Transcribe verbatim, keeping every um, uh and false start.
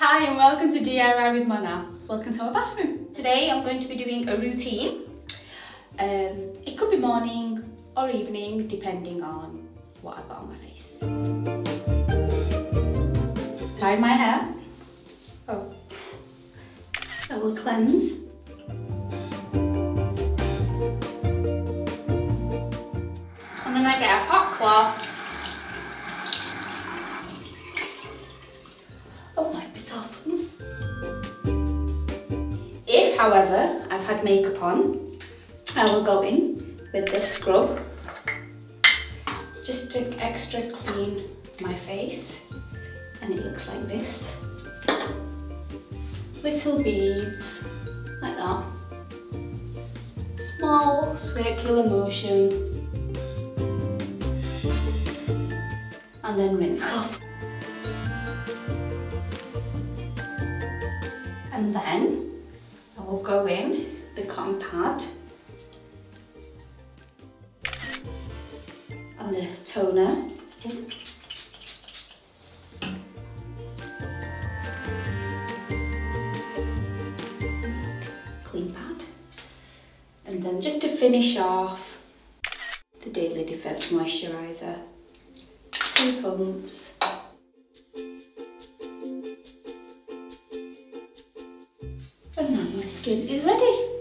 Hi and welcome to D I Y with Mona. Welcome to our bathroom. Today I'm going to be doing a routine. Um, it could be morning or evening depending on what I've got on my face. Tie my hair. Oh. I will cleanse. And then I get a hot cloth. Oh, my bit off. If, however, I've had makeup on, I will go in with this scrub just to extra clean my face, and it looks like this. Little beads, like that. Small circular motion. And then rinse off. And then I will go in the cotton pad and the toner. Clean pad. And then just to finish off, the Daily Defense Moisturiser. Two pumps. And now my skin is ready.